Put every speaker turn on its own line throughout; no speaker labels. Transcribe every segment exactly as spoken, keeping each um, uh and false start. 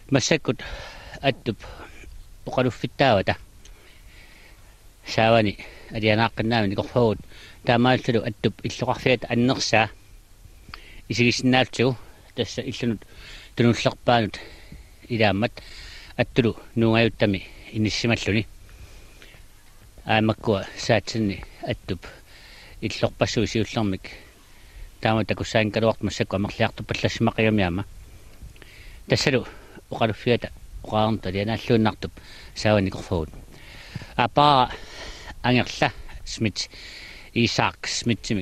массаккут аттуп оқалуффиттаавата саавани алианааққиннаами никорфагут таамааллулу аттуп иллоқарфиат аннерсаа исигиссиннаалтигу тасса иллунут тунуллерпаанут илааммат аттулу нунгаюттами иниссималлуни аамаккуа саатсинни аттуп иллорпассуи сиуллермик таама такуссаан калуарт массакку амерлиарту паллассимақигамиама тассалу оқалуффиата оқаарнта лианааллууннартуп сааваникорфагут апаа ангерла смит исаак смитсимик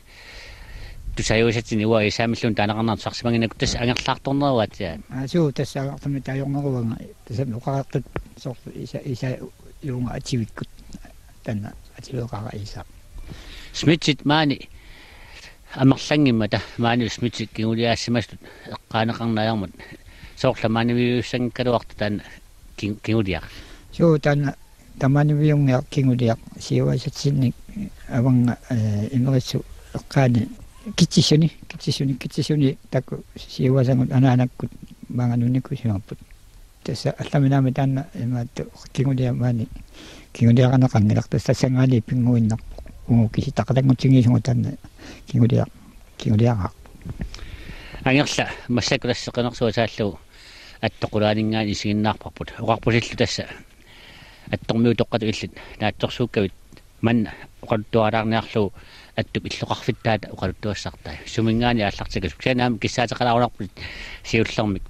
тусаюусатини уа исаамиллун таанеқарнаарт сарсимагинакку тас ангерлаарторнеруатиа
асуу тассаартами таажорнерувага тасами оқараартут сорт иса иса юунга ативиккут танна ативеқара исаак
смитсит маани амерлангиммата маани смитсик кигулиаассимастут эққаанеқарнаярмут соорла маанивиуссангкалуарта таана кигулиар
суу таана таманивиунгиар кигулиар сиуасатсинник аванга имериссу эққаани китсисуни китсисуни китсисуни таку сиуасангут анаанаккут маанганунику симаппут тасса алламинаами таана имаатту кигулиа маани кигулиаранеқангиларту тассангаани пингуиннар угу киси тақалангутсигисугу таана кигулиа кигулиараа ангерла
массакулассеқинерсуа сааллу аттоқулаанингаани исигиннаарпарпут оқарпусиллу тасса аттормиу тоққату иллит наатсорсууккавит манна оқалуттуалаарниарлу аттуп иллоқарфиттаата оқалуттуассартай сумингаани ааллартикас ксанаам киссаатеқалаарунарпут сиуллермик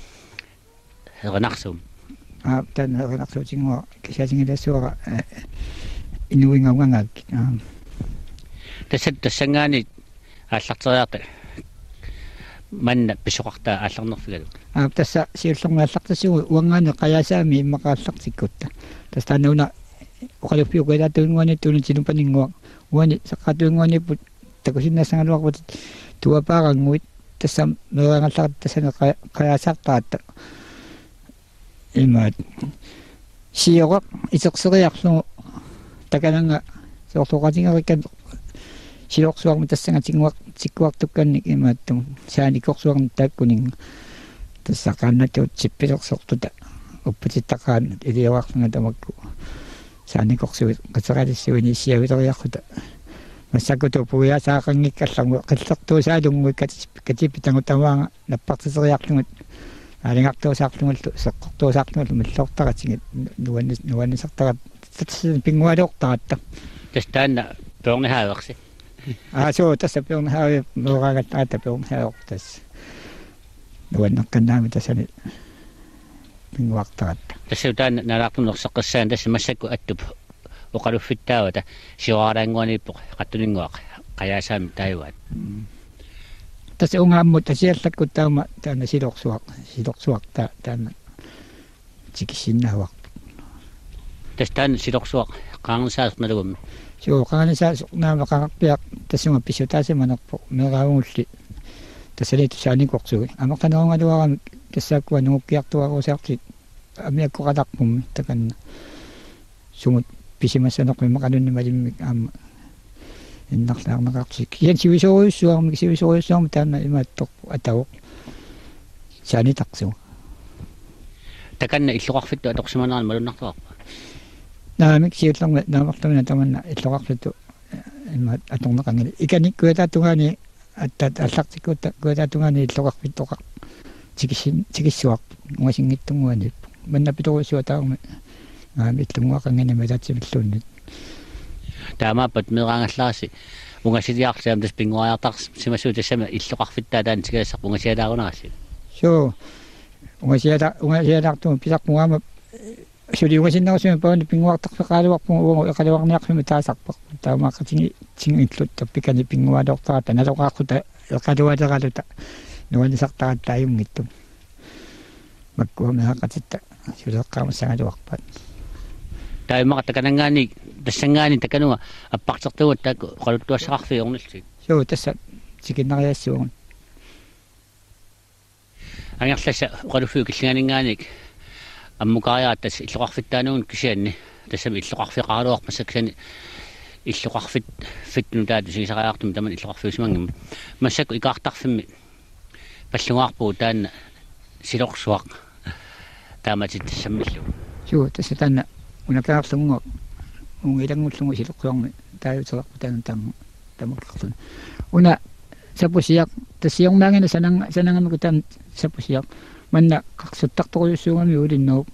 ернарсум
а тан ернарсуутингуа кисаатингилассуара инуингаугангаак
тассат тассангаани ааллартериарта манна писоқартаа аалларнерфигалу
а тасса сиуллернгааллартассугу уангаани қаяасаами иммақааллартиккутта тастанауна оқалуффиугайлаатунгуани тунутинупанингуа уани саққатунгуаниппут такусиннассангалуарпут туапаарангуит тассам мерангалларт тассана қаяасаартаатта имаат сиоқ исеқсериарлугу такананга соорлуқатингериккан сиорсуарми тассангатингуақ тиккуартукканник имааттум сааникорсуарни тааккунин тассақааннатуут сиппилерсортута уппатиттақаан илиоарлунга тамакку сааникорсуит катералиссуини сиавилериархута массакуту пуясаақангиккалларму қиллертуусаалунгуи катиппитангутамаага наппартисериарлугут алингартуусаарлугуллу сеққортуусаарлугуллу миллортаратигит нуаннис нуаннисартарат татсин пингуалеортаратта
тастаанна пеорнихааверси
асоо тасса пеорнихаави меораагаттаата пеорнихааортас нуаннеққаннаами тассани пингуартаратта
тассаутаан налаартунерсеққиссаан тасса массакку аттуп оқалуффиттаавата сиораангуаниппоқ қаттунингуақ қаяасаами тааюат
тасса унгааммут тасиаллаккут таама таана силорсуақ силорсуақ таа таана тикисиннаавақ
тастаан силорсуақ qaangisaasnerlugummi
суу qaangisaasnernaama qaqarpiaq тассунга писсутаасиманерпо мераагулли тассалиту сааникорсуги амеққанерунгалуарами тассааккуа нууккиартуарусаартит амиаккоқаларпумми таканна сумут писимассанеқми мақалунни малиммик аама иннарлаарнеқартик киан сивисоруйуссуарми сивисоруйуссуарми таана имааттоқпу атавоқ саанитарсуга
таканна иллоқарфитту аторсиманаан малуннартуарпа
наамик сиуллерми наамерлумина таманна иллоқарфитту имаат аторнеқангили иканик куятаатунгаани аттат аллартиккута куятаатунгаани иллоқарфиттоқар тикисин тикиссуар уасингиттунгуаниппу манна питоруссуатаарми аами иллунгуақангани мататсимиллууннит
таамааппат мераангаллааси унгасилиарлаам тас пингуаяртарс симасуу тассама иллоқарфиттаа таан тикассарпу унгасиалаарунааси
соо унгасиала унгасиалаартуу писарпугаама сули унгасиннерусуми паани пингуартарфеқаалуарпу унгу эқалуарниарфими таасарпақ таамаақатинги тингииллутта пикани пингуалоортарата налоқааққута эқалуалералута нуанисартарат тааюнгиттум маккуамеақатитта сулеққаамассагалуарпат
таимаqa таканангаани тассангаани такануа аппартертугут таакку qaluttuassaqarfi ornilsik
суу тасса тикиннариассуун
ангерласа qaluffiu киллиганингааник аммукариаат тас иллоқарфиттаануун кисианни тассами иллоқарфиқаалуарпассаксани иллоқарфит фитну таат сисариартум таман иллоқарфиусимангим массаку икаартарфимми паллугаарпуу таанна силорсуақ тааматиттассаммиллу
суу тасса таана унакаарлугуа унгилангуллугу силеққуарми тааютераққу таана таама тамаккартун уна сапусиақ тассиорнаангана сананга санангамику таам сапусиақ манна қарсуттарторюссуугами улиннеруп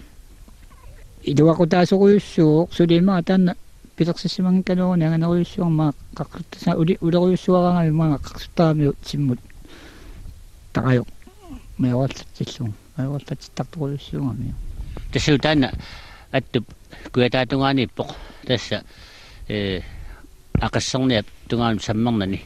идуақутаасоруйуссууоқ сулимаа таана пилерсиссимангин кануурни анганеруйуссуармаа қаққуттаса ули улеруйуссуараагами маага қарсуттарамиу тиммут тараё меорлатсиллу меорлатситтарторюссуугами
тассу таана аттуп куятаатунгааниппоқ тасса э ақассерниап тунгаан саммернани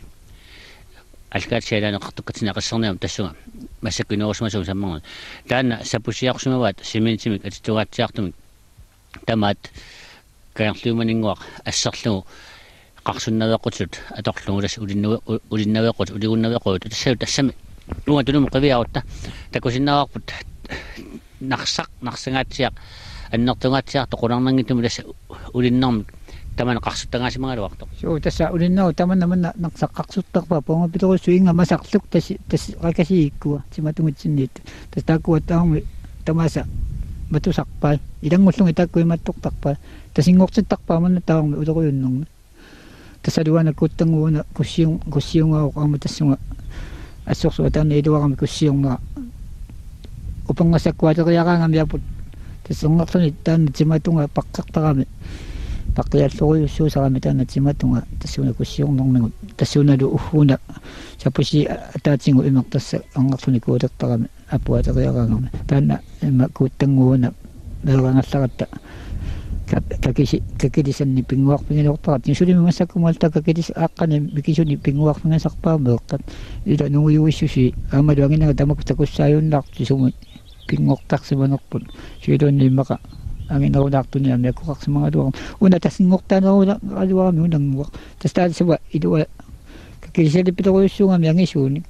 алкаатсиалаанеқартуккатсина ақассерниам тассуга массаккунерусмасуу саммерна таана сапусиарсумаваат симинтимик атитугаатсиартумик тамаат каарлууманингуақ ассерлугу қарсуннавеқутут аторлугу тас улиннуе улиннавеқут улигуннавеқут тассау тассами нуа тунум қивиарутта такусиннаварпут нарсақ нарсангаатсиақ аннертунгаатсиар тоқуларнангитум тас улиннармик тамана қарсуттангаасимагалуарто
суу тасса улиннау тамана манна нарсаққарсуттарпаа понга пилеруссуинга масарлук тас тас ракасииккуа тиматунгитсинниит тас тааккуа таами тамаса матусарпаа илангуллунги тааккуи маттортарпаа тасингортиттарпаа манна таарми улеруйуннэрми тассалуана куттангууна куссиун куссиунгао аама тассунга ассорсуа таана илуарами куссиунгаа упангасаккуатериараангами апут тассунгерлуни таана тиматунга паққартарами паққиаллоруйуссуусарами таана тиматунга тассуна куссиорнэрмигут тассуналу уггуна сапуси атаатингу имертасса ангерлуни куулертарами апуатериараангами таана има куттангууна меерангалларатта какиси какидисанни пингуарпингилортарат нисулими массаккумалта какидис ааққани микисуни пингуарпингасарпаа меэққат ила нугуйуиссуси аамалу агинага тамак такуссааюннаарту суми пингуортарсиманерпут силуунни имақа агинерунаартуни амиаккоқарсимагалуар уна тассингортаанеруна алуарами унангуар тастаалсуа илуа какидисали пилеруйуссуугами ангисууни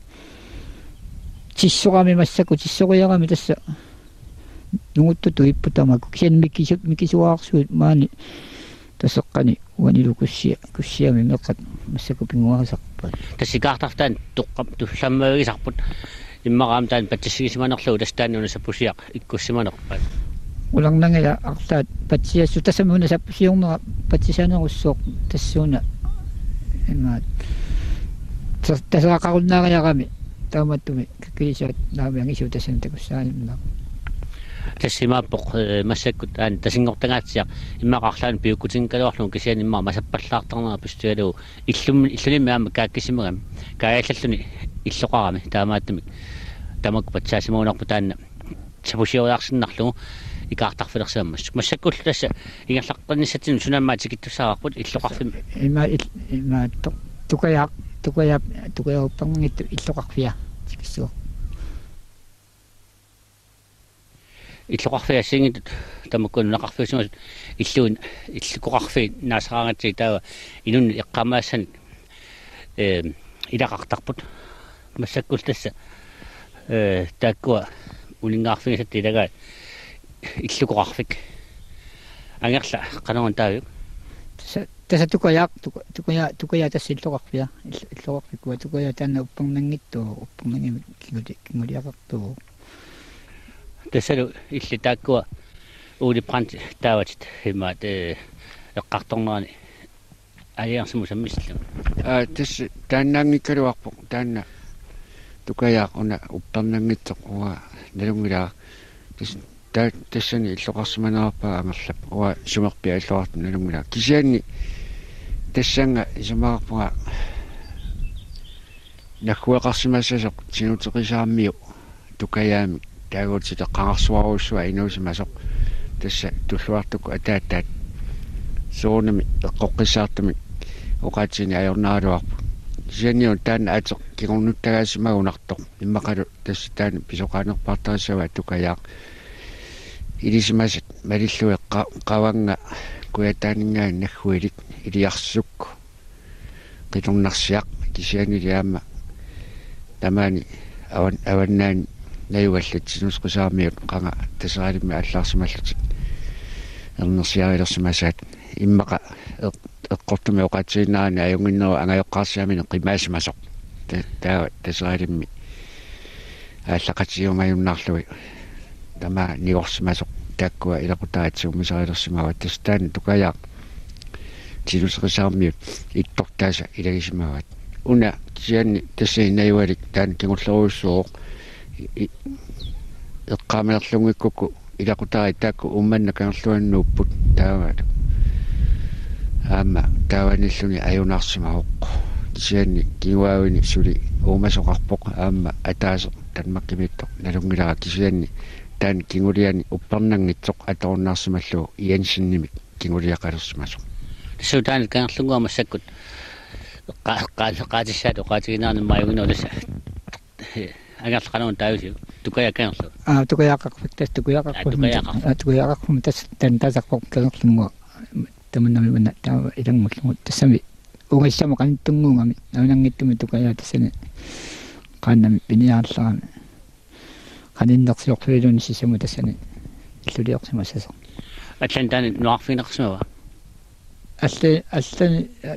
тиссорами массаку тиссориарами тасса нугуттуту иппутамаку кисен микису микисуаарсуут маани тасеққани уанилу куссия куссиами меққат массаку пингуарисарпаа
тассикаартартаан тоққап тулламмавигисарпут иммараам таан патсигисиманерлуу тастааннуна саппусиақ иккуссиманерпаа уларнангала арлаат патсиассу тассамуна саппусиорнера патсисанеруссооқ тассууна имаат тасаақаруннаариарами тааматтуми каккилисаат наами ангисуу тассана такуссаанимнаа тассимааппоқ массаккут аан тасингортангаатсиақ иммақарлаан пиуккутингкалуарлун кисиан имма масаппаллаартарнера пистуалу иллум иллуними аама кааккисимагам кааллаллуни иллоқарами таамааттумик тамак патсаасимагунарпу таанна сапусиориарсиннарлугу икаартарфилерсааммас массаккуллу тасса ингерлаққанниссатин сунаммаа тикиттусаарпут иллоқарфим има има тукаяақ тукаяап тукаяуппангитту иллоқарфиа тикиссуа иллоқарфиа сингит тамаккун нақарфиусимас иллуун иллукоқарфи наасараангатси таава инун эққамаассани э илақартарпут массаккул тасса э тааккуа улингаарфигисат илагаа иллукоқарфик ангерла қанерун таавик тасса тукаяақ тукая тукая тассиллоқарфиа иллоқарфикуа тукая таана уппарнангиттуу уппарнангими кингули кингулиақартуу тассалу илли тааккуа ули прант тааватит химаат э эққарторнерани алиарсиму саммиллу а тасс тааннаангиккалуарпо таанна тукаяақ уна уппарнангитсоқ уа налунгилаа тасс таа тассани иллоқарсиманераппаа амерлап уа сумерпиа иллоқарту налунгилаа кисианни тассанга исумаарпуга нахуақарсимассасоқ синутеқисааммиу тукаяами таагуутси теққарсуаруссуа инуусимасоқ тасса туллуартуку атааттаат соонами эққоққиссаартами оқаатсини аёрнааруарпу сианиун таана атеқ кигорнуттагаасимагунарто иммақалу тасса таана писоқаанерпаартариссава тукаяақ илисимасат малиллуэ қаванга куятаанингаан наггуилик илиарсукку қилорнарсиақ кисианилиаама тамаани аван аваннаани наюгаллат синусқусаамиут қанга тасералимми аллаарсималлутик ернерсиарилерсимасаат иммақа эққортуми оқаатсииннаани аюнгиннеру ангайоққарсиамини қимаасимасоқ таа тасералимми ааллақатиумаюннаарлуи
tama niorsimasok taakkua ilaqutaatsuumisarilersimawat tastaan tukaya tiluserisaarmiut ittortaasa ilagisimawat una sianni tassiinaiwalik taan kingulleruissuoq eqqaameerlungikkuku ilaqutaari taakku ummanna kangerluannuupput taavalu aama taavanilluni ajunarsimaoqqu sianni kiwaawini suli uumasoqarpoq aama ataaso tanmakkimittoq nalungilara kisianni taan kinguliani upparnangitsoq atorunnaarsimallu iansinnimik kinguliaqalersimasoq
suutaan kangerlungua massakkut qaaqaatissaato qaatiginаарni maayuginolassa angerlaqanuun taayusiu tukaya kangerlu
ah tukayaqaqpak tas tukayaqaqpak tukayaqaqpak tas tan tasaqpoq kangerlungua tamannami manna tawa ilangmullungut tassami ungassama qanittunguungami naunangittumi tukaya tassani qaannami piniaarlarami qaninnersiorfiluni sisamu tassani illuliorsimassasoq
atlan taani nuarfiineqsumava
алла аллани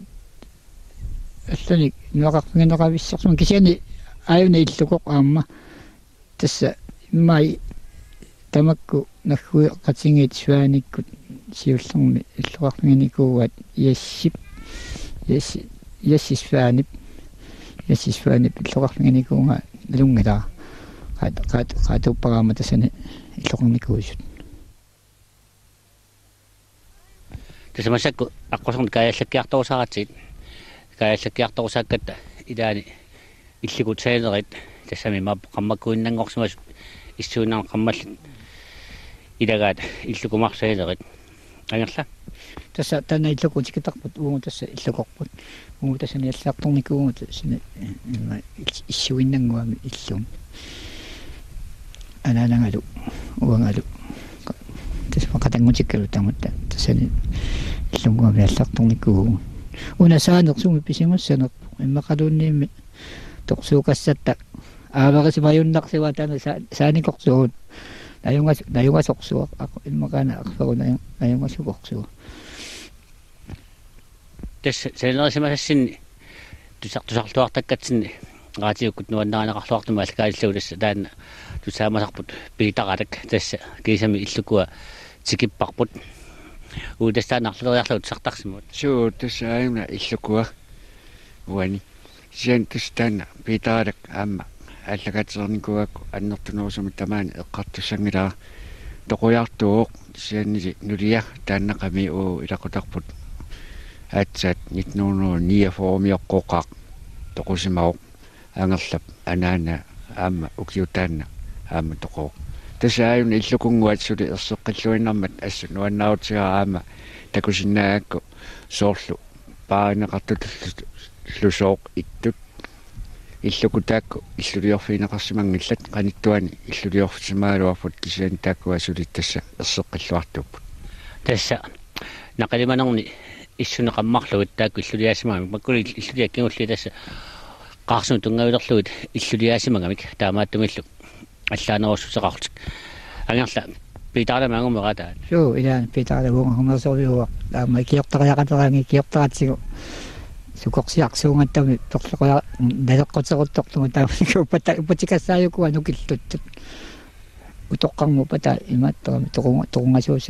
аллани нуақарпингинеқависсорсум кисиани аюна иллукоқ аама тасса иммай тамакку наггуи қатингит суааниккут сиуллерми иллуқарпингиникууат яссип ясси яссисфаанип яссисфаанип иллуқарпингиникуунга лунгилаа қат қат қатуппараама тассани иллуқарникуусут
tässä masakku akkosan kajalakkiartorusaratsit kajalakkiartorusaakkata ilaani illikut saanerit tassami ma qammakkuinnangorsumas issuunaan qammallut ilagaat illukumarsaanerit angerla
тасса тана иллукутикитарпут угу тасса иллукорпут угу тассани аллаартэрникуугу тассани имма иссуиннангуами иллум анаанангалу уангалу тасса qatangutikkалу тамутта тассани иллунгуами аллаартэрникуугу уна саанерсуми писимассанер иммақалуунниимми торсуукассатта ааверисимаюннарсива тана сааникорсуут наюнгас наюнгасорсуа иммақана арферуна наюнгасукорсуа
tässä sellaisimassinni tusartusarluartakkatsinni raatiukkut nuannaaneqarluartuma alkaalluudassa taanna tusaamasarput piitaqatak tässä kiisami illukua tikipparput uudestaanarluleriarlut sartarsimut
suu tässä aina illukua uani sian tastaanna piitaqatak aamma аллагатсерникуакку аннертунерусуми тамаани эққартуссангилаа тоқуяртууоқ сианнили нулия тааннақами уу илақутарпут аатсаат нитнуунуниафоормиоққоқақ тоқусимаоқ ангерлап анаана аама укиутаанна аама тоқоо тасааюн иллукунгуат сули ерсеққиллуиннармат ассу нуаннаутигаа аама такусиннаакку соорлу паанеқартутуллу лусооқ иттут иллукутаакку иллулиорфинеқарсимангиллат қаниттуани иллулиорфисимаалуарфут кисиан тааккуа сулиттасса ерсеққиллуартууппут
tässä naqalimanerni issунеқаммарлугут таакку иллулиасимагамик маккули иллулиаккингулли tässä qaarsuun tungavilerlugut иллулиасимагамик таамааттумиллук аллаанерусусеқарлик ангерла питааламаагумеқатаа
суу илаан питаалагунгернерсориуа таама киортариақатераанги киортаратсигу сукорсиарсуунгаттами торлеқуя налеққутеруттортума таамикуппата упатикассааюкуа нукиллуттут утоққармупата имааттерами тоқунга тоқунгасууса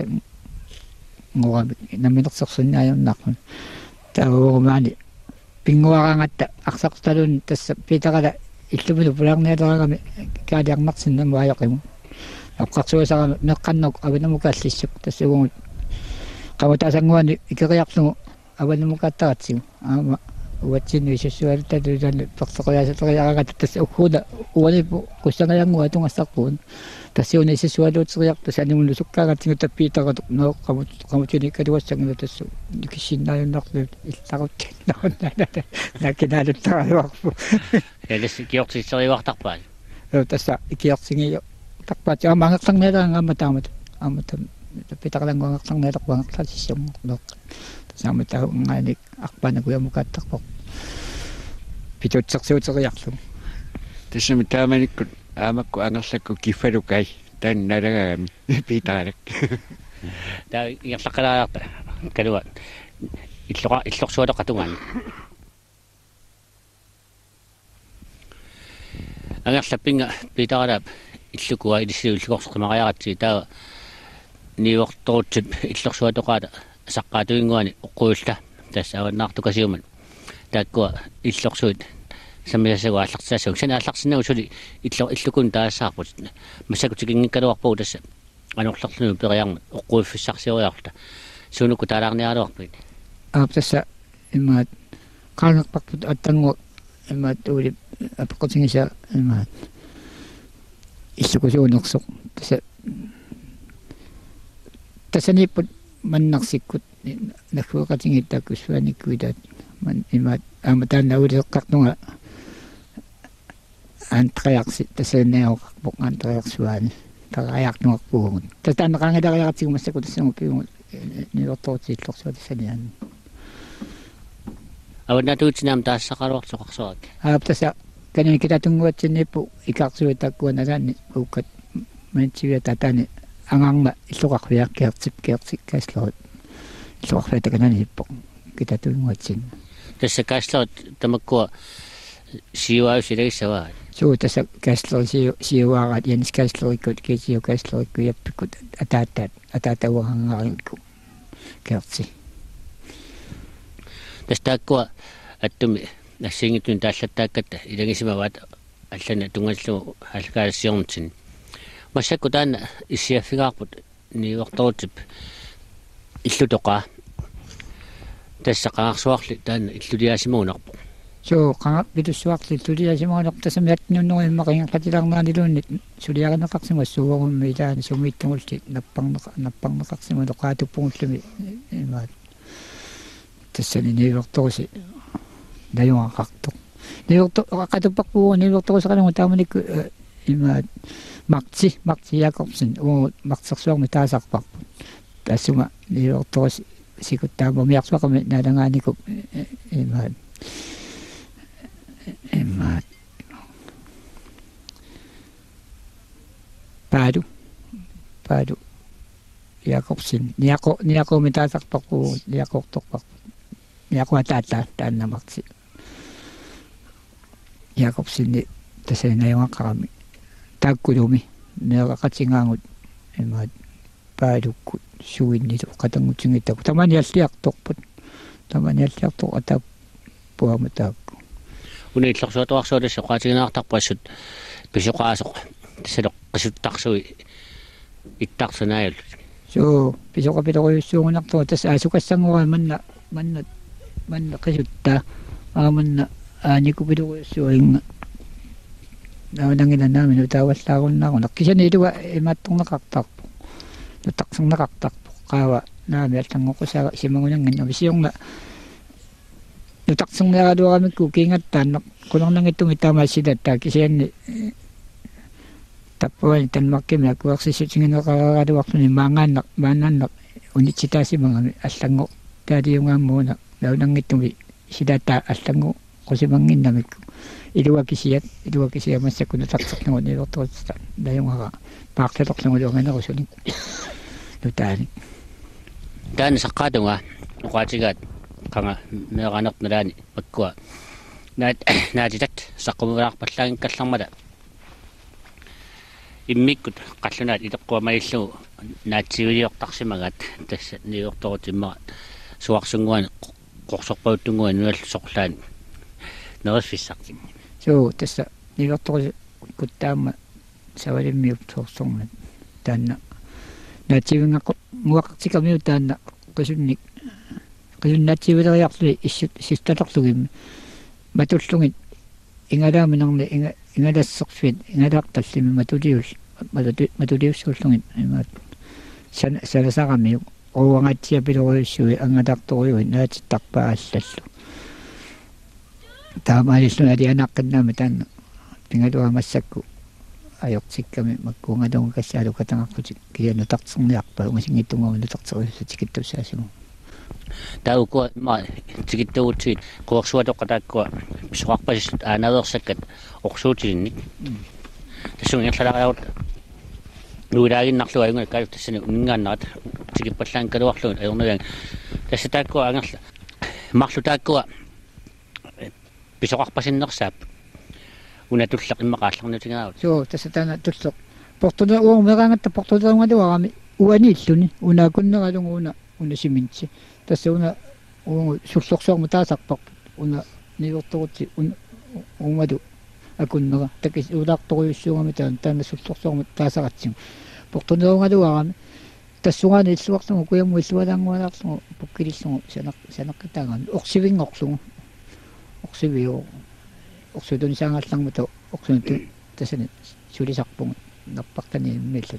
ngorami наминерсерсуннааюннарпун таавуумаани пингуараангатта арсарталун тасса питарала иллумину пулаарниалерагами каалиарнарсиннаму аёқиму аққарсуасарами меққаннок авинамукааллиссук тассагугут қаватаасангуани икериарсугу аванамукааттаратсигу аама уатсинну исуссуалталулалу пертеқуяасатериарагата тасса уккуна уалипу куссангаярнгуа тунгассарпуун тассиуна исуссуалуутериар тасанимулу суккаагатсигу таппиитарату ноо қамут қамутини калуассангила тассу киссиннааюннарлу илларут науннаана накинаалуттаралуарпу
элэс киортиссериуартарпаа
э тасса икиортсигио тарпаати аамаангерларниалаангаама таамат ааматам питарлангуангерларниалерпуангерласиссунгу ноо тасааматаагааник арпанакуямукааттарпо питутсерсуутериарлу
тассами тааманиккут аамакку ангерлакку киффалукай таан налагаагами питаалак
таа иерлаққалаарта калуа иллоqa иллорсуалеқатунгаани ангерлаппинга питаралаап иллукуа илиссиуллугорсоқимариаратси таа ниуорторутсип иллорсуатоқаата саққаатуингуани оққуулла тасса аваннаартукасиуман тааккуа иллорсуит саммиасагу аллартсаасуг сана алларсинагу сули илло иллукун таассаарпут массакутикингиккалуарпуу тасса анорлерлуну периармат оққуиффиссарсиориарта сунукку таалаарниаруарпит
аптаса имаат qaanaqparput attangua имаат туули апеққутингиса имаат иллукусуунерсоқ таса тасаниппут маннарсиккут нахуэқатингиттааккуссуаниккуитаат ман имаат ааматаанаулеққартнунга антриарси тасаанеоқарпоқ антриарсуаани тараяртнуарпуугут татаанеқангилариаратсигу массаку тассангу пиугут ниорторутииллорсуа тассаниаан
аваннатуутинам таассақалуартоқарсуак
аптаса канани китатунгуатсинниппу икаарсуитаккуаналаани ууккат мантивиа татани ангаарма иллоқарфиаккиартип киартик кааслерут иллоқарфиата кананиппоқ китатунгуатсин
тасса кааслерут тамаккуа сиуаусилагиссаваа
суу тасса кааслери сиу сиуаараат янис кааслериккут кисиу кааслерикку яппиккут атааттаат атаатауарангаарикку киарти тастааккуа аттуми нассингитун тааллаттааккатта илагисимаваат аллана тунгаллу алкаассиорнтин массакку таана иссиаффигаарпут ниуорторутип иллутоқаа тассақаарсуарли таана иллулиасимуунарпу соо қанга битуссуарли иллулиасимуунарпу тасамиатнуннуриммақинга қатилаарнаалилууннит сулиаринеқарсимассууарумми таана сумииттугулти наппарнеқа наппарнеқарсиму тоқаатуппугуллуми имаат тассани ниуорторуси даюақартоқ ниуорто қатуппарпуу ниуорторусақалугу тааманикку имаат макти макти якобсен уу мактсерсуарми таасарпарпут тассума ниуорторус сикуттаама миарсуақами налангааникуп имаат имаат паду паду якобсен ниако ниакоми таасарпарпуу ниакоорторпарпут ниакуатаатта тааннамарти якобсинни тасаинаюақарами тааккулуми неэқатингаангут имаат паалуккут суиннилу қатангутингиттаку таманиаллиарторпут таманиаллиартор атаа пуама таакку
уни иллорсуаторсуаласса қаатигинаартарпассут писоқаасоқ тасалоқ қисуттарсуи иттарсунаалу
соо писоқапилориуссуугунартоо тас аасукассангура манна манна манна қисутта ааманна ааникупилориуссуинга наунангиланаамину тааваллаагуннаагуна кисаниилуга имаатторнеқартарпу нутақсернеқартарпу qaava naami allangоқусаага симагунанган ависиорна нутақсернераалуарамикку кингаттааннақ кулернангиттуми таамаассилаттаа кисианни таппуани танмаркими акуарсисутингинеқараагалуарлуни маангааннақ мааннааннақ унитситаасимагами алланго таалиунгааммууна наунангиттуми силатаа аллангу qusимангиннамикку илуакисиат илуакисиамассаккуна тартэрнагу ниуорторутта даюнгара паарлалорлугулуанганерусуник нутаани
таани саққаатунга уқаатигаат қанга меэранерналаани маккуа наат наатитат саққумулаарпаллаагин каллармала иммиккут қаллунаат илеққуамаиллугу наатсивилиортарсимагаат тасса ниуорторутиммара суарсунгуани qorsorpauttunguan nuallusoqlaani nerifissartik
соо тасса ниуорторус куттаама савалиммиуп соорсорнат таанна наатсивингаққу муақартикамиу таанна qisунник qisуннаатсивилериарлуи иссут систалерлугимми матуллугит ингалааминерни инга ингалассерфит ингалаарталлими матулиус матулиуссууллугит имаат сан санасарамиу оуангатсиа пилориуссуи ангалаарториуи наатиттарпааллаллу таамаалиллуна алианаққиннаами таанна пингалуамассакку ajortikkami makkuungalunga kassaalu katangaqqutik kianutaqterniarpa ungasingittunguun nutarteriussutikittусаасиму
таукуа ма тикиттуутсиит қуарсуатоққатааккуа писоқарпасит аанаверсаккат орсуутилинник тассунгерлалариарут нуилаагиннарлу аюнга калу тассани уннгааннарат тикиппаллаан калуарлуун ajornagang тасса тааккуа ангерла марлу тааккуа писоқарпасиннерсаап унатуллақ иммақаалларнутигаавут
соо тасса таана туллеқ
Portuna uang merangata portuna ngada warami uani illuni una kunna galung una una siminchi tassa una uang sulsoksok mutasak una niortoruti una umadu akunnaga takis ulaqtoruissuungami taan taana sulsoksok mutaasaqatsin portuna ngada warami tassugaani illuarsungu kuyamu illualangualaqsungu pukkilissungu sanak sanaqqitaangami oqsivingorlungu oqsivio oqsudun saangallangmuta oqsuntu tasani sulisarpungu наппартани иммиллут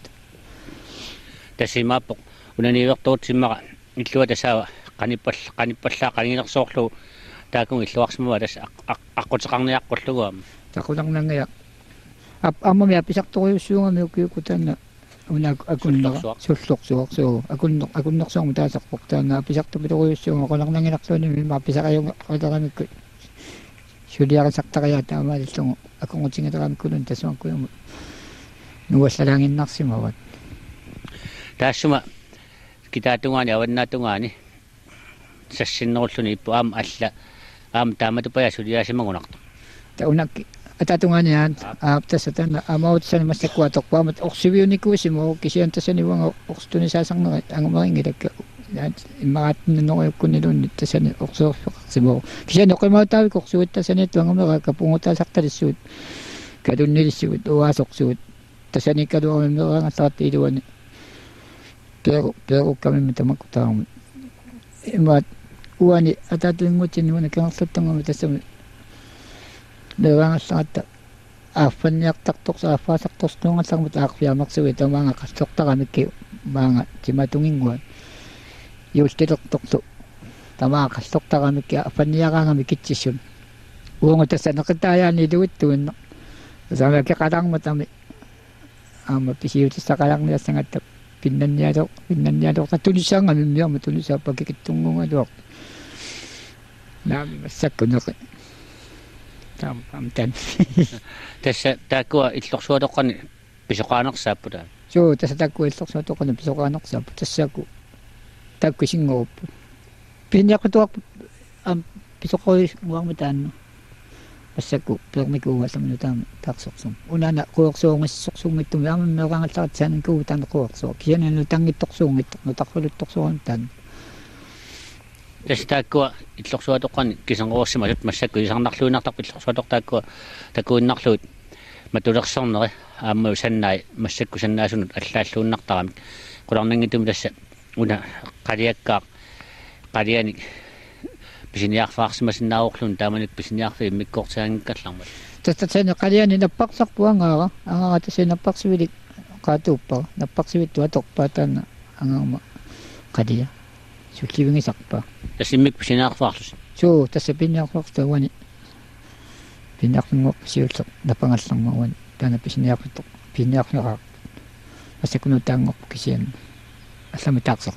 тасимааппо унанивертуутсиммара иллуа тасаава каниппал каниппаллаа канинерсоорлу таакун иллуарсмава тас аққутеқарниаққуллугуама
тақуларнангая ап аммами аписарториуссуугами укиукутаана уна акуннера суллорсуорсуу акуннер акуннерсуарму таасарпоқ таана аписартупиториуссууга қоларнангиларлуни мимма аписариунга қаларамикку сулиарисартариа таамаалиллугу акунгутингилерамиккулун тасуаккуйуму nuwaslalanginnarsimawat taassuma kitaatungani awannaatungani sassinnerullu ippu aam alla aam taamatupaya suliaasimagunartu ta unakki atatungani aan aap tasatana amautsani massakkuatoqpaamat orsiviunikuusimu kisian tasani wanga orstuni saasarneri angamaringilakka immarattinneruyukkunilunni tasani orsoorfiqarsimu kisian oqimautaavik orsuut tasani tuangamera kapungutaasartalissuut kadunnilissuut uaasorsuut tasani kaduami meranga saati iduani pero pero kami mitamakutaam imat uani atatuingutin uani kangarsutangami tasami meranga saata afanyaqtartoq saaffaasartorsnuungallarmut aaqfiamarsuit tamanga qassortaramikki maanga timatunginguan yuultilertortu tamaa qassortaramikki afanyaqaangami kitsissun uunga tasaneqitaayaani iluittuinna tasamaki qalarmatami ama pisiutisaqalarniassangatta pinnannialo pinnannialo tatulissaangami miama tulissaappakikittungungaloq naami massakkuneqi tam amtan
tassa taakkua illorsuatoqqani pisoqaanersaapputa
joo tassa taakkua illorsuatoqqani pisoqaanersaappu tassaku taakkusinngoruppu pinniaqqutuaq am pisoqoi muarmataannu passaku permikuugallamnu taama taaqsorsuum unana quorsuungissorsuummittumi aama meerangallarat saanan kuutaan quorsuo kiananu tangittorsuungittornu tarruluttorsuun taan
тастааккуа иллорсуатоққани кисангоорсимасут массакку исарнарлуинартарпи иллорсуатортааккуа такуиннарлуут матулерсорнери ааммау саннаи массакку саннаасунут аллааллууннартарамик qulарнангитум тасса уна қалиаккаа қалиани писиниарфаарсимасиннааурлун тааманик писиниарфи миккортиангиккаллармат
тастатсани қалиани наппарсарпуангаара ангаара тасинаппарсивилик qaatuuppa наппарсивитту аторпаатаана ангаама қалия сулливингисарпа
тассиммик писиниарфаарлус
суу тасса пинниарфаартуани пинниарфингуа сиуллер напангаллармауани таана писиниарфиттор пинниарфигаа ассакуну таангорпу кисиан аллами таақсер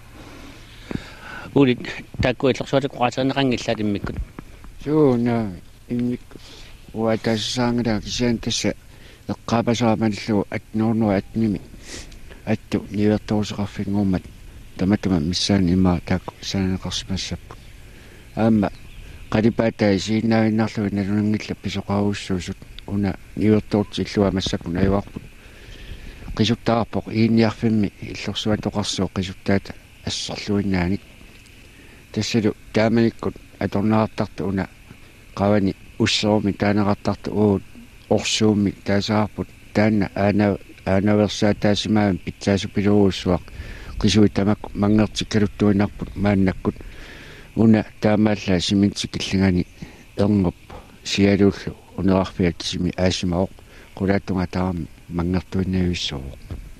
ули таакку иллорсуатик қуатернеқангиллаат иммиккут
суна иммик уатассаангала кисиан тасса эққаапасаамаллу атнуурнуа атними атту ниверторусеқарфингууммат таматума миссаан имаа таакку саанеқарсимассаппут аама қалипаатаа сииннаавиннарлуи налунгилла писоқаауссуусут уна ниверторти иллуа массакун аюарпут qisuttаарpoq iinniarfimmi illorsuatoqarsuu qisuttaata ассерлуиннааник тассалу тааманиккут аторнаарtartu уна qavani уссерми таанеқартарту уут орсуумми таасаарпут таанна аана аанаверсаатаасимаан питсаасупилуруссуақ qisui tamakku mangertikkaluttuinarput maannakкут уна таамааллаа симинтикиллигани эрнерпу сиалууллу унерарфиак кисими аасимаоқ qulaattunga taarmi мангертуиннависсоо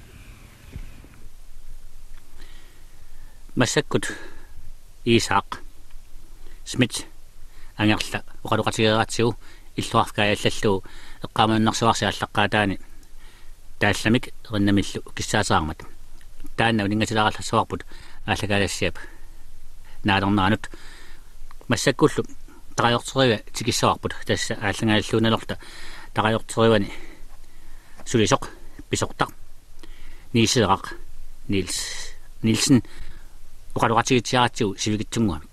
массаккут Исаақ Смит ангерла оқалуқатигератсигу иллуарфкааллаллуу эққаманнарсуарси аллаққаатаани таалламик эриннамиллу киссаасаармат таанна унингатилараллассуарпут ааллагаалассиап наалернаанут массаккуллу тараёртерига тикиссаварпут тасса ааллагааллуuналорта тараёртеривани сулисоқ писортар нисеэрақ нилс нилсен оқалуқатигитсиаратсигу сивигитсунгуами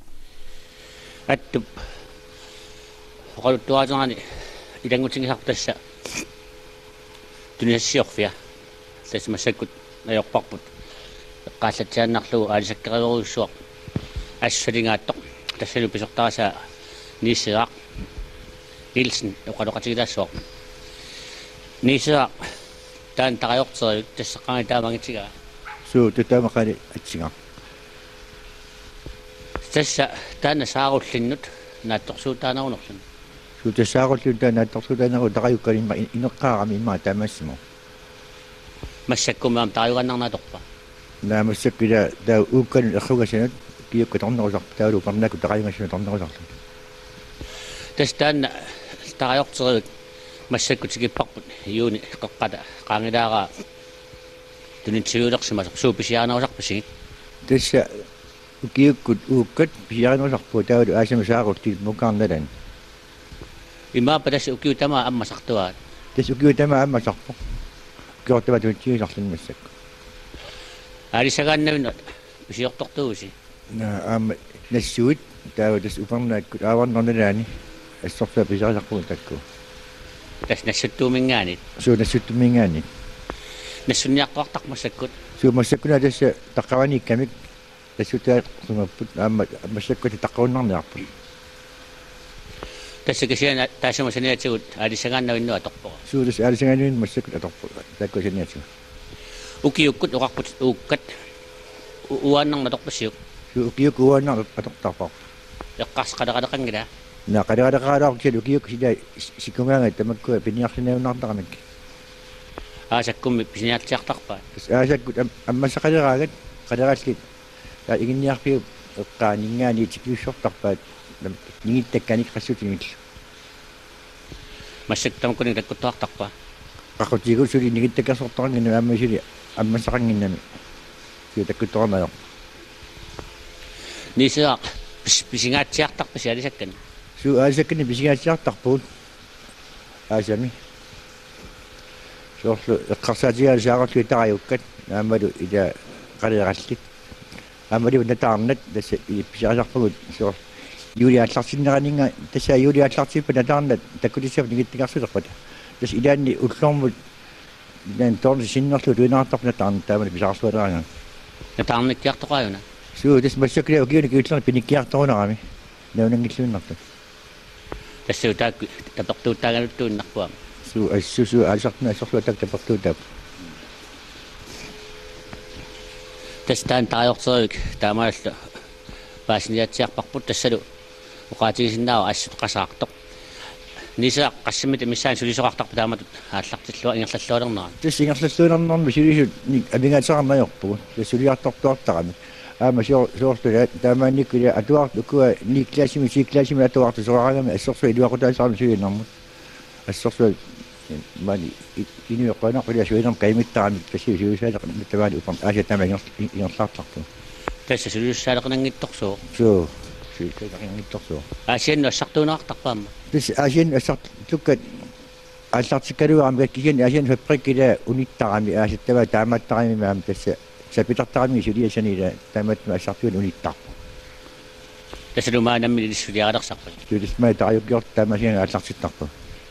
аттуп оқалуттуаатергани илангутингисартасса tunissioqfia tas masakkut ajorparput eqqaallatsiannarlugu aalisakkeruurissuaq ассалингааттоқ тассалу писортараса нисеақ Nielsen уқалоқатигилаассуақ нисеақ таан тариортериут тассаққанги таамагитигаа
суу тутаамақали атсига
тасса таана сааруллиннут наатторсуутаанерунерлун
суу тассааруллун танаатторсуутаанеру тариуккалимма инеққаарами имма таамассимо
массаккумаам тариуганнарнааторпа
наамассаккила таа ууккан эрругасанут киукка торнерусар таалу парнаку тариугассуна торнерусарлу
тас таана тариортериут массаккутигиппарпут юуни эққата qaangilaara tunitsiguulersimas suupisiaanерусарпасигит
тасса укиуккут ууккат писиарнерусарпу таалу аасама саарулти мукаарналан
имаапа тасса укиу тама аммасартуаат
тас укиу тама аммасарпу киортава тутсигисарлунмассакку
алисагааннавинут писиортортууси
на ам нассуит таава тас упернааккут ааварнерналаани ассорфа писиарсарпуун такку
тас нассуттуумингаанит
суу нассуттумингаани
нассунниаққартармассаккут
суу массаккуна тасса таққаваниккамик тассутаа сумаппут аама массаккути таққауннарниарпут
тасса кисиана таасама саниатигут алисагааннавиннуа торпора
суу тас алисагаануин массаккут аторпут такку саниатигу
укиуккут оқарпут ууккат уааннарна торпассиук
суу укиук уааннар атортарпар
эққарс қалеқалеқангила
на қалеқалеқаалаар кил укиук сила сикумаанга тамаккуа пиниарсинауннаартарамик
аасаккумми писиниартиартарпаа
тас аасаккут аммассақалераагат қалераллит та игинниарпиу эққаанингаани тикиуссортарпаат нигиттакканик qassutiнгил
массактамкуни таккуттуартарпаа
qaqutigu suli nigittakkersortarangina aammasuli аммассақангиннами киу таккутторнаё
нисеақ писингаатсиартарпаси алисаккан
суу аасаккани писигаатсиартарпуут аасами соорлу эққарсаатигаа саараллуи тариуккат аамалу ила қалераллит аамалу натаарнат тасса писиарсарпагут соор юлиааллартиннеранинга тасса юлиааллартиппа натаарнат таккутиссап нигиттикарсулерпата тас илаанни уллуормут нэн торни синнерлу туинаартарпна таарна таамали писаарсуалаанга
натаарниккиартоқааюна
суу тас массаккила укиуни киутлер пиниккиарторунарами наунангиллуиннарту
тассу таакку тапертууттаагануттуиннарпуа
суу ассусу аалсартна ассорлуа так тапертуутап
тастаан тариортерик таамаалла паасниатсиарпарпут тассалу уqaатигисиннаава ассут qasаартоқ нисаа qaссимит миссаан сулисоқартарпа тааматут ааллартиллуа ингерллуалернера
тас ингерллуалернерми сулисут абингаатсаарнайорпугу тас сулиартортуартарами аама соо соорлуа таамаанниккула атуарт укуа никклаасими сиклаасими атуарту сораагами ассорсуа илуақутаасаарми сулиннэрмут ассорсуа мани инуэққанаққула суинерм каймиттарами тассиу сулисаалеқ тамаали упам ааса таама ингерлаартарту
тасса сулиуссаалеқнангитторсуу
соо сулисаалеқнангитторсуу
аасианну ассартуунеартарпаама
тас аасиан ассарт туккат ааллартиккалуарами кикин аасиан фабриккила униттарами аасаттава таамааттарами маам тасса сапитартарами сулиасанила таамаатма ассартуун униттарпу
тассалумаанамми лиссулиаралерсарпа
сулисмаа тариуккиорт таамасиан ааллартиттарпу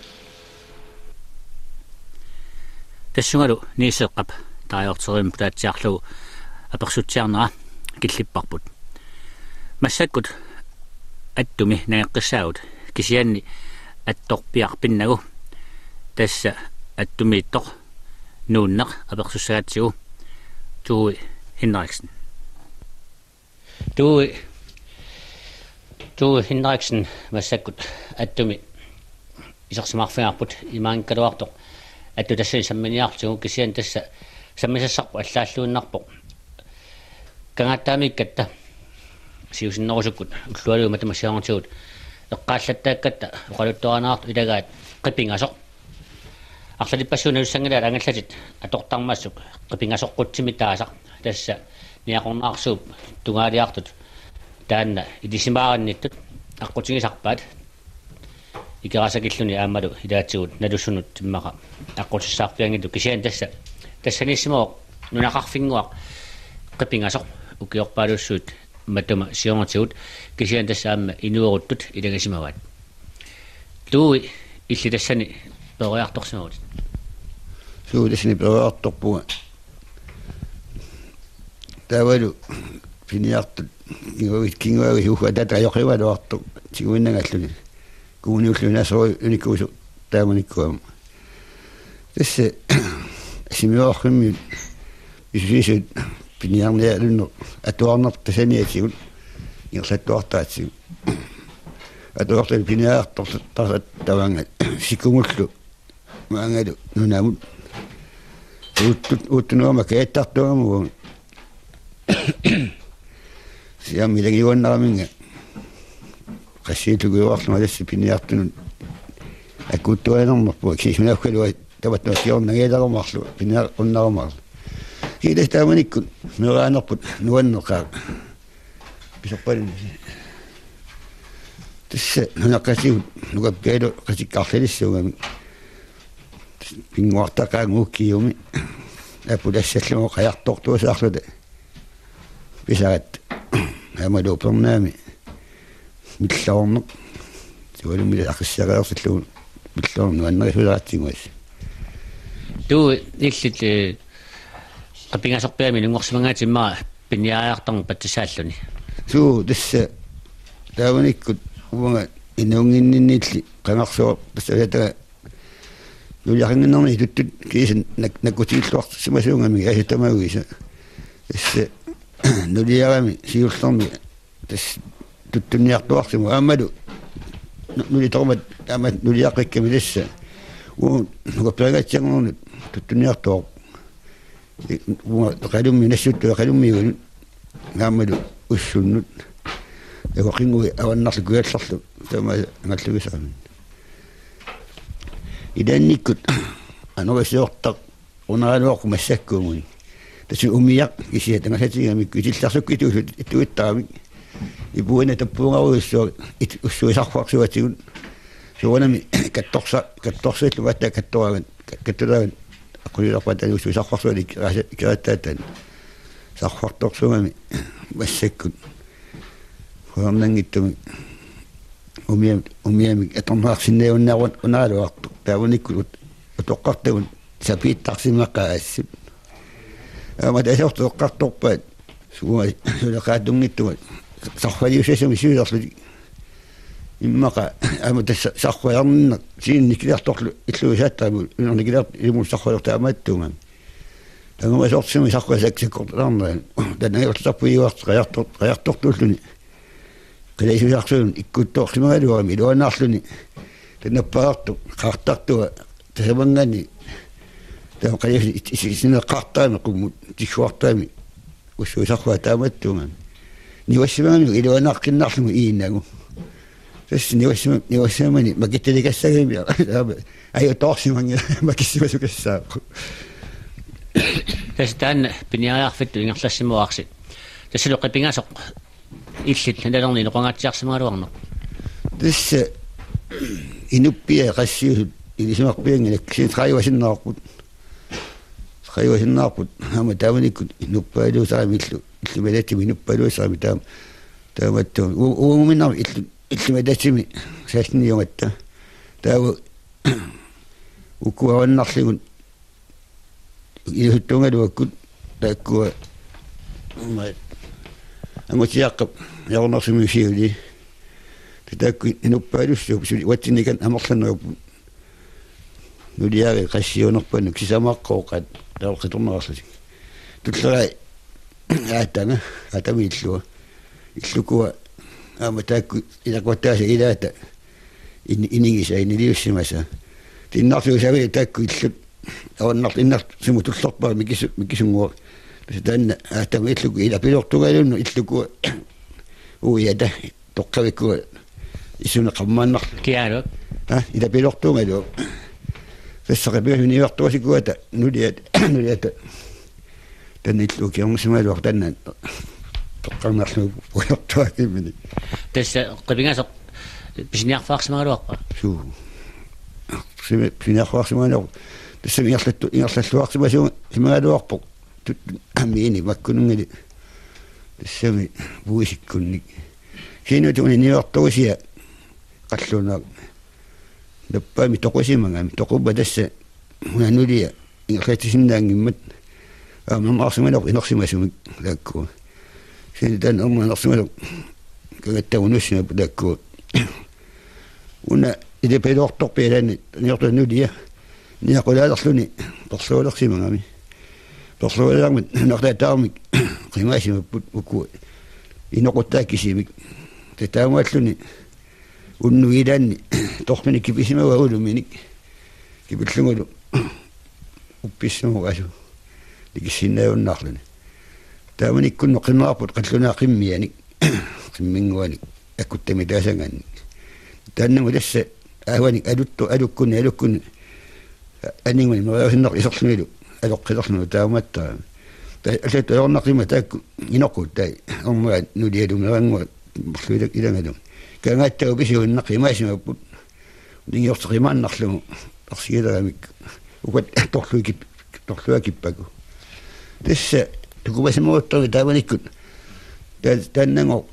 тассунгалу нисеэққап тариортерим пулаатсиарлугу аперсутсиарнера киллиппарпут массаккут аттуми нагеққиссаагут кисианни атторпиарпиннагу тасса аттумииттоқ нууннеқ аперсуссаатсигу туи Henriksen туи туи Henriksen массаккут аттуми исерсимарфиарпут имаанкалуартоқ атту тассани самминиарлугу кисиан тасса саммисассарпу аллааллуиннарпоқ кангааттаамиккатта сиусиннерусуккут уллуалугу матамассиарнтигут эққааллаттааккатта оқалутторанаарту илагаат қипингасоқ арлалиппассууна юссангилаат ангаллатит атортармаассук қипингасоққутсими таасақ тасса ниақорнаарсууп тунгаалиартут таанна илисимааранниттут аққутигисарпаат икерасакиллуни аамалу илаатсигут налуссунут тиммақа аққутиссаарпиангилу кисиан тасса тассаниссимоо нунақарфингуақ қипингасоқ укиорпаалуссуут матума сиорнатигут кисиан тасса аама инуеруттут илагасимаваат туи иллитассани периарторсимавут
suudessani peruartorpuga tavalu piniartut ingoit kingoari huha tata joqivaluartu siguinnagalluni kuuniulluna soi unikuusu taamunikkuam tässä simiorqimmi isisut piniarnialunno atuarnerta saniatsigut irsattuartaatsigut atuartul piniartortartat tavangat sikungullu maangalu nunamut uttut uttunuama keettartuamu siam milagiuannaraminga qassiituguuarluma tassi piniartunut akuttuanermarpu kisminaukkalu tavattuassiornagiilarumarlu piniar unnarumarlu kiitas taamanikkut miraanerput nuanneqaa pisorpalun tässä nunaqqasigut nukakkailu qasikkaarlalissuugami pinguartaqaanguukkiumi apulassallamo qajartortuusaarluta pisarat amaluupernaami millorneq sualumila aqissaqaersilluun millornu annerisularaatinguas
tu illit qapingasorpiami nungorsimangaatimaa piniaartarmu pattisaalluni
suu tässä taavanikkut uanga inuunginninniilli qangarsuor tassavataga nuliaqinginnerni tuttut kiisan nakutiilluarsimasuungami asutamaguisa tässä nuliarami siullermi tass tuttunniartuarsimu aammalu nulitormat aammat nuliaqqikkami tässä uun nukappiragatsiangornut tuttunniartuor uunga qalummi nassuttu qalummiugun aammalu ussunnut eqingui avannarlu kuallarlu tama ngallugisaami idannikkut anorisiortaq unaaluoq massakkuumuni tassi umiaq kisiatangasatigami kisillarsukkituusut ittuittaami ipuina tappuungaruissuaq it ussuisarfuarsuatigun suunami kattorsa kattorsillu vatta kattoragan kattulagan aqulilarpatan ussuisarfuarsuali kirattaatan sarfartorsuungami massakkut huamnangittumi umiam umiam atornaarsinniunnaarun unaaluartu taavunikku utoqqartagun sapiittarsimaqqaassut ama tasortu oqqartorpaat suuma suleqaatungittumat sarfaliussasumi suulerlu immaqa ama tassa sarfajarninneq siinnikkilartorlu illuisaattaamu unernikilart ilmul sarfalertaamattuunga tanguma sortsumi sarfasaksakortarnaan tannagiortarpuiuart qajartor qajartortuulluni qalaisuarsuun ikkuttoorsimaluami iluannaarluni tanappaartu qaartartua tasamangani tam qalis isineqqartaami qummut tissuartaami ussuisarfaa taamattuunga niwassimami iluanaarqinnarlumu iinnagu tas niwassima niwassamani makittalikassagiimi ayo toorsimangi makissimasukassaaqqu
tässä tän piniaarfittu ingerlassimuarsi tässä loqipingasoq illit nalerni noqangatsiarsimaluarno
tässä inuppia qassiusut ilisimarpiangilak siin traiwasinnaarput traiwasinnaarput ama taavanikkut inuppaaluusaami illu illumalatimi inuppaaluusaami taam taamattu uuminnar illu illumatatimi saasniungatta taavu ukkuavannarligun ilhuttungaluakkut taakkua angutiaqqap jarnersimusiuli taakku inuppaalussuup suli watsinikan amorlaneruppu nuliaagi qassiunerpanuk sisamaqqooqat taorqitornerarlusi tullera aatanga aatami illua illukua ama taakku ilaquattaasa ilaata iningisa iniliussimasa tinnarluusavi taakku illut avannar innart simu tullerpaa mikisu mikisunguaq tanna aatama illuku ila pilortugalunnu illuku uiata toqqavikkua isuna qammaannar
kialu
ha ila pilortugalu fassaqapiga univertuasikuata nuliat nuliata tanna illu kiornsimaluar tanna toqqarnarlu puyortuakimini
tässä qipingasoq pisniarfaarsimaluarpa
suu sime pisniarfaarsimaluar tässä ingerlattu ingerlalluarsimasuun simaluarpoq tut amini makkunungili tassami puusikkunnik siinutuni niortuusia qalluna nappaami toqusimangami toqubba tassa unanulia
inglatisinaangimmat aamam arsumanaq inersimasumik taakku sin tan amma inersimasaq kagattagunussima taakku una ide pedortorpeelani niortunulia niaqulaalerluni persualersimangami persualermit nartaataarmik qimaasimapput ukku inoquttaakkisimik tataamaalluni unnuilaanni tormini kipisimawa uluminik kipillungulu uppissuugasu likissinnaayunnarluni taamanikkunno qimmaarput qallunaaq qimmianik qimminguanik akkuttami taasangaannik taannamu tassa aawanik aluttu alukkuni alukkuni aninguni meriasinneq iserlumilu aloqqilerlunu taamaattaa asattu ajornaqima taakku inoqqut tai ormaa nulialumerangua merluilak ilangalum kaangaattagu pisuunneqi maasimapput ningiorteqimaannarlugu arsigileramik ukat torluikip torluakippaku tassa tukumasimoruttormi taamanikkut taannango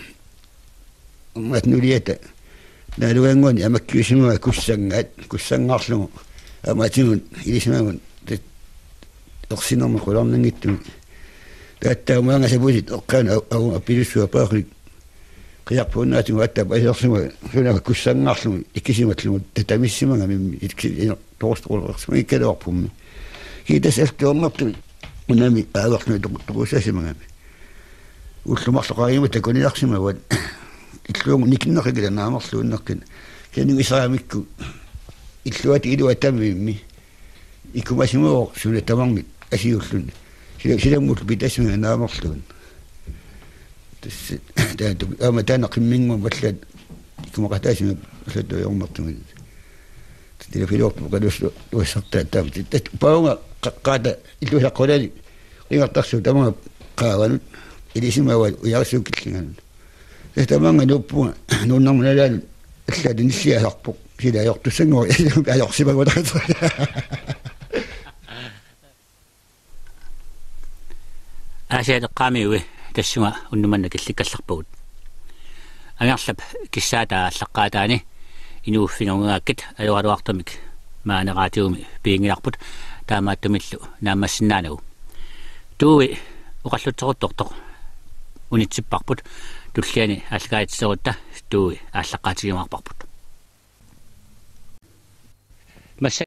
ormaat nuliata naaluanguani amakkiusimaa kussangaat kussangaarlugu amaatigun ilismagun ersinerma qularnangittumi taattaumaanga sapusit eqqaana au appilussua paaqlik qiarpuunnaatigu attapa isersima sunaka kussangaarlugu ikkisimatlugu tatamissimanga mimmi torustorulqersima ikkalaorpummi kiitas altuormartumi unami aagarlumi toqussasimangami ullumarloqariima takunilarsima wat illuungu nikinneqikila naamarluunneqqin kanigu isaraamikku illuati iluatamimmi ikumasimao suna tamarmit asiullun sila silamut pitasminga naamarluun tas taatu ama taana qimmingu wallat ikumaqataasima wallattu yormartugut tila filortu qaluslu uissartaa taam tat paunga qaata illusaqqulali qingartarsu tamanga qaavanut ilisimawa uyarsukillinganut tamanga nuppunga nuunnarmunalaalu аллаату ниссиасарпоқ сила аёртуссангуа аёрсимагулаата
асиалеққаамиуи тассуга уннуманна килликкалларпагут агерлап киссаата аллаққаатаани инууффингоргааккит алуалуартамик маанераатиуми пиингиларпут таамааттумиллу наамассинаанагу тууи оқаллутсеқуттортоқ унитсиппарпут туллиани алгаатсерутта тууи ааллаққаатигимаарпарпут масса